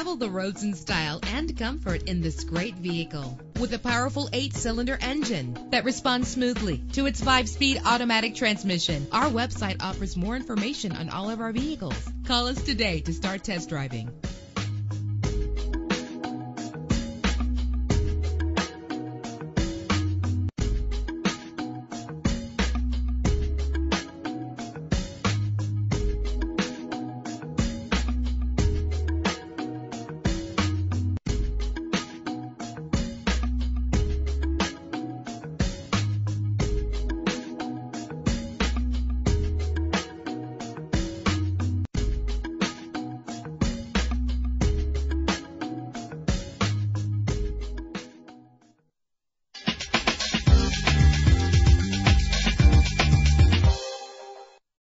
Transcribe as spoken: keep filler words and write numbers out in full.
Travel the roads in style and comfort in this great vehicle. With a powerful eight-cylinder engine that responds smoothly to its five-speed automatic transmission. Our website offers more information on all of our vehicles. Call us today to start test driving.